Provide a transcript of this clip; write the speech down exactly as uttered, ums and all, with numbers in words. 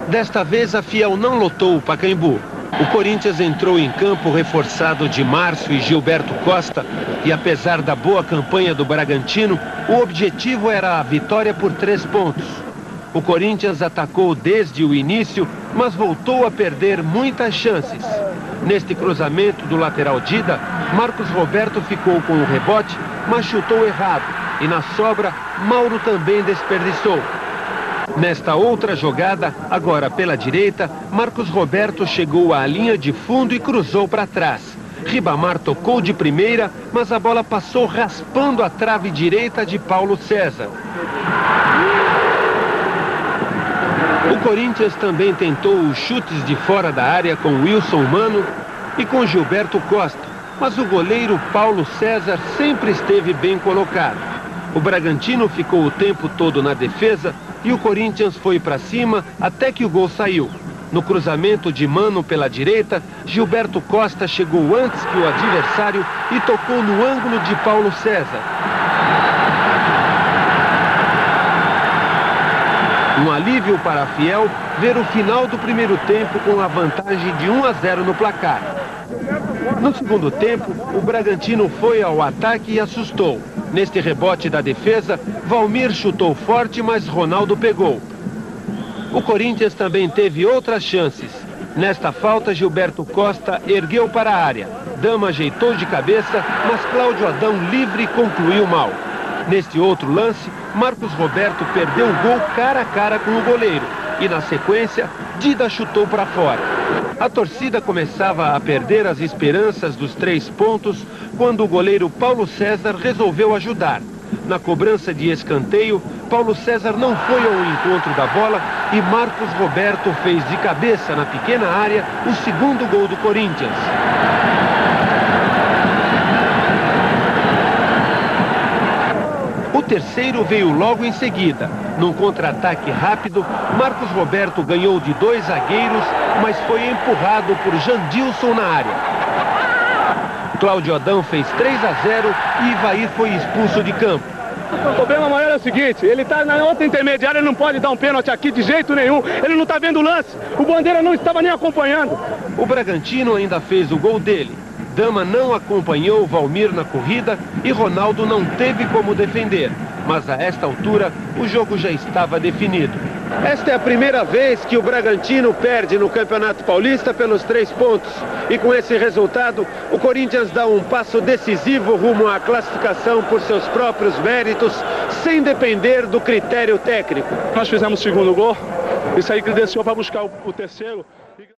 Desta vez a Fiel não lotou o Pacaembu. O Corinthians entrou em campo reforçado de Márcio e Gilberto Costa e, apesar da boa campanha do Bragantino, o objetivo era a vitória por três pontos. O Corinthians atacou desde o início, mas voltou a perder muitas chances. Neste cruzamento do lateral Dida, Marcos Roberto ficou com o rebote, mas chutou errado. E na sobra, Mauro também desperdiçou. Nesta outra jogada, agora pela direita, Marcos Roberto chegou à linha de fundo e cruzou para trás. Ribamar tocou de primeira, mas a bola passou raspando a trave direita de Paulo César. O Corinthians também tentou os chutes de fora da área com Wilson Mano e com Gilberto Costa, mas o goleiro Paulo César sempre esteve bem colocado. O Bragantino ficou o tempo todo na defesa e o Corinthians foi para cima até que o gol saiu. No cruzamento de Mano pela direita, Gilberto Costa chegou antes que o adversário e tocou no ângulo de Paulo César. Um alívio para a Fiel ver o final do primeiro tempo com a vantagem de um a zero no placar. No segundo tempo, o Bragantino foi ao ataque e assustou. Neste rebote da defesa, Valmir chutou forte, mas Ronaldo pegou. O Corinthians também teve outras chances. Nesta falta, Gilberto Costa ergueu para a área. Dama ajeitou de cabeça, mas Cláudio Adão livre concluiu mal. Neste outro lance, Marcos Roberto perdeu o gol cara a cara com o goleiro. E na sequência, Dida chutou para fora. A torcida começava a perder as esperanças dos três pontos quando o goleiro Paulo César resolveu ajudar. Na cobrança de escanteio, Paulo César não foi ao encontro da bola e Marcos Roberto fez de cabeça na pequena área o segundo gol do Corinthians. O terceiro veio logo em seguida. Num contra-ataque rápido, Marcos Roberto ganhou de dois zagueiros, mas foi empurrado por Jandilson na área. Cláudio Adão fez três a zero e Ivair foi expulso de campo. O problema maior é o seguinte, ele está na outra intermediária, ele não pode dar um pênalti aqui de jeito nenhum, ele não está vendo o lance, o Bandeira não estava nem acompanhando. O Bragantino ainda fez o gol dele. Dama não acompanhou Valmir na corrida e Ronaldo não teve como defender. Mas a esta altura, o jogo já estava definido. Esta é a primeira vez que o Bragantino perde no Campeonato Paulista pelos três pontos. E com esse resultado, o Corinthians dá um passo decisivo rumo à classificação por seus próprios méritos, sem depender do critério técnico. Nós fizemos o segundo gol, isso aí credenciou para buscar o, o terceiro.